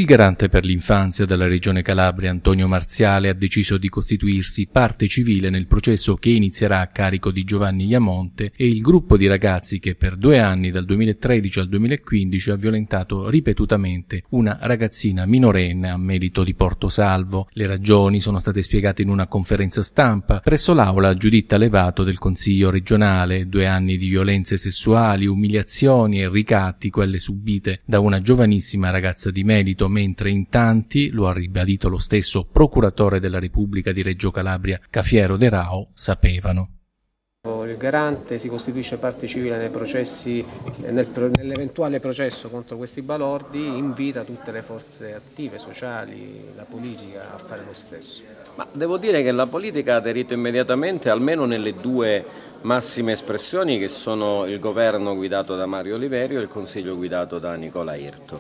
Il garante per l'infanzia della Regione Calabria, Antonio Marziale, ha deciso di costituirsi parte civile nel processo che inizierà a carico di Giovanni Iamonte e il gruppo di ragazzi che per 2 anni, dal 2013 al 2015, ha violentato ripetutamente una ragazzina minorenne a Melito di Portosalvo. Le ragioni sono state spiegate in una conferenza stampa presso l'aula Giuditta Levato del Consiglio regionale. 2 anni di violenze sessuali, umiliazioni e ricatti, quelle subite da una giovanissima ragazza di Melito, mentre in tanti, lo ha ribadito lo stesso procuratore della Repubblica di Reggio Calabria, Cafiero De Rao, sapevano. Il garante si costituisce parte civile nei processi, nell'eventuale processo contro questi balordi, invita tutte le forze attive, sociali, la politica a fare lo stesso. Ma devo dire che la politica ha aderito immediatamente, almeno nelle 2 massime espressioni, che sono il governo guidato da Mario Oliverio e il consiglio guidato da Nicola Irto.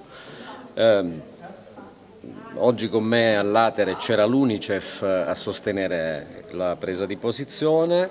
Oggi con me all'Atere c'era l'Unicef a sostenere la presa di posizione.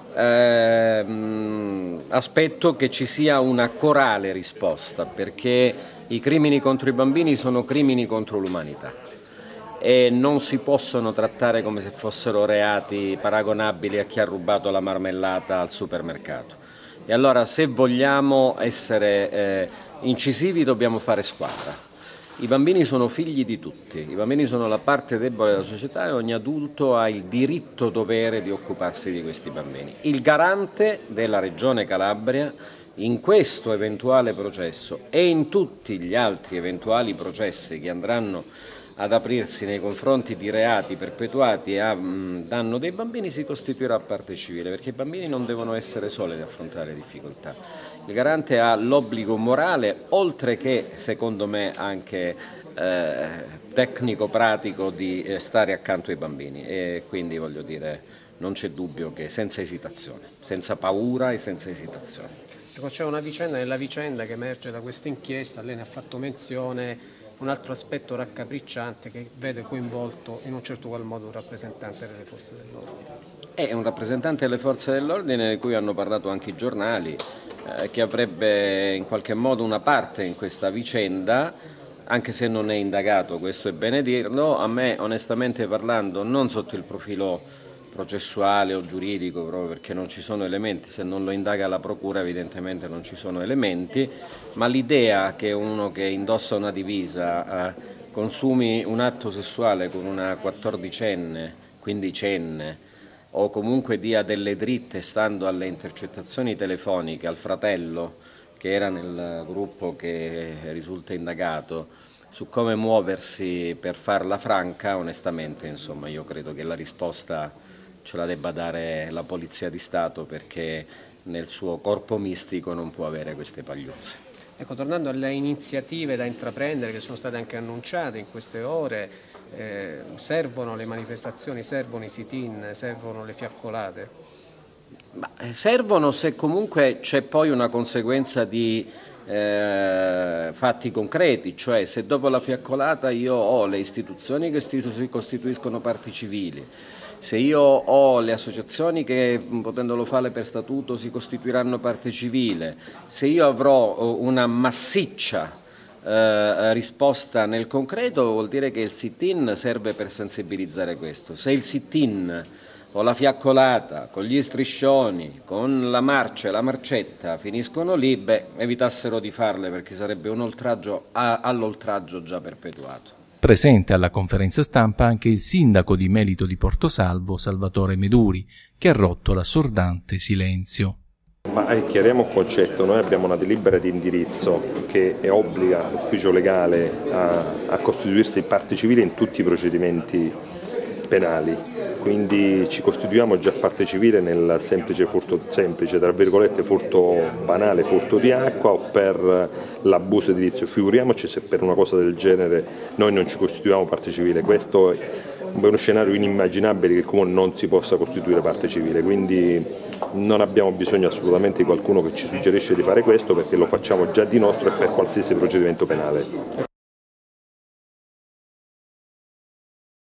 Aspetto che ci sia una corale risposta, perché i crimini contro i bambini sono crimini contro l'umanità e non si possono trattare come se fossero reati paragonabili a chi ha rubato la marmellata al supermercato. E allora, se vogliamo essere incisivi, dobbiamo fare squadra. I bambini sono figli di tutti, i bambini sono la parte debole della società e ogni adulto ha il diritto-dovere di occuparsi di questi bambini. Il garante della Regione Calabria in questo eventuale processo e in tutti gli altri eventuali processi che andranno ad aprirsi nei confronti di reati perpetuati a danno dei bambini si costituirà parte civile, perché i bambini non devono essere soli ad affrontare difficoltà. Il garante ha l'obbligo morale, oltre che, secondo me, anche tecnico-pratico, di stare accanto ai bambini e quindi, voglio dire, non c'è dubbio che senza esitazione, senza paura e senza esitazione. C'è una vicenda nella vicenda che emerge da questa inchiesta, lei ne ha fatto menzione, un altro aspetto raccapricciante che vede coinvolto in un certo qual modo un rappresentante delle forze dell'ordine. È un rappresentante delle forze dell'ordine di cui hanno parlato anche i giornali, che avrebbe in qualche modo una parte in questa vicenda, anche se non è indagato, questo è bene dirlo. A me, onestamente parlando, non sotto il profilo processuale o giuridico, proprio perché non ci sono elementi, se non lo indaga la procura evidentemente non ci sono elementi, ma l'idea che uno che indossa una divisa consumi un atto sessuale con una 14enne, 15enne, o comunque dia delle dritte stando alle intercettazioni telefoniche al fratello che era nel gruppo che risulta indagato su come muoversi per farla franca, onestamente, insomma, io credo che la risposta ce la debba dare la Polizia di Stato, perché nel suo corpo mistico non può avere queste pagliuzze. Ecco, tornando alle iniziative da intraprendere che sono state anche annunciate in queste ore, servono le manifestazioni, servono i sit-in, servono le fiaccolate? Ma servono se comunque c'è poi una conseguenza di fatti concreti, cioè se dopo la fiaccolata io ho le istituzioni che si costituiscono parti civili, se io ho le associazioni che, potendolo fare per statuto, si costituiranno parte civile, se io avrò una massiccia risposta nel concreto, vuol dire che il sit-in serve per sensibilizzare questo. Se il sit-in o la fiaccolata con gli striscioni, con la marcia e la marcetta finiscono lì, evitassero di farle, perché sarebbe un oltraggio all'oltraggio già perpetuato. Presente alla conferenza stampa anche il sindaco di Melito di Portosalvo, Salvatore Meduri, che ha rotto l'assordante silenzio. Ma chiariamo un concetto: noi abbiamo una delibera di indirizzo che obbliga l'ufficio legale a costituirsi parte civile in tutti i procedimenti penali, quindi ci costituiamo già parte civile nel semplice furto, semplice tra virgolette, furto banale, furto di acqua o per l'abuso edilizio. Figuriamoci se per una cosa del genere noi non ci costituiamo parte civile. Questo è uno scenario inimmaginabile, che il Comune non si possa costituire parte civile, quindi non abbiamo bisogno assolutamente di qualcuno che ci suggerisce di fare questo, perché lo facciamo già di nostro e per qualsiasi procedimento penale.